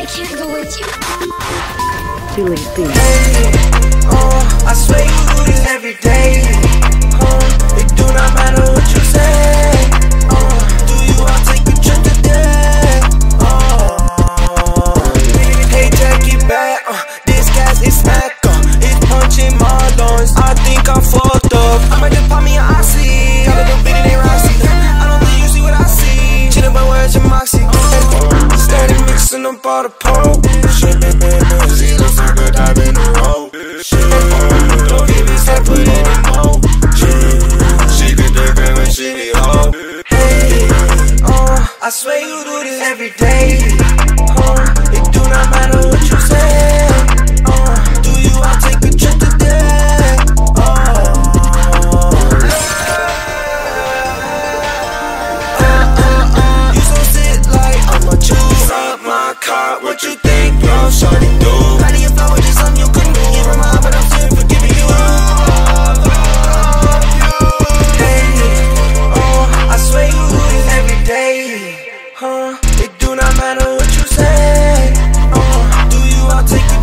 I can't go with you. Julie B. Hey, I swear you do this every day. It do not matter what you say. Do you? I'll take a trip today. Hey, Jackie back. This gas is smack. It's punching my lungs. I think I'm fucked up. I might just pop me an oxy. Got a little bit in Roxy. I don't think you see what I see. Chillin' by words and moxie. Steady mixing up all the pole. Shit, she looks so good, I've been a roll. Don't give me step, put it in more. She get the gram when she need hope. Hey, I swear you do this every day. It do not matter what you say. Do you? I'll take a trip today. You so sick like I'ma choose up my car. What you think, bro? Shorty do. Got your flow, just something you couldn't give my mind, but I'm still forgiving you. Hey, I swear you do this every day. It do not matter what you say. Do you? I'll take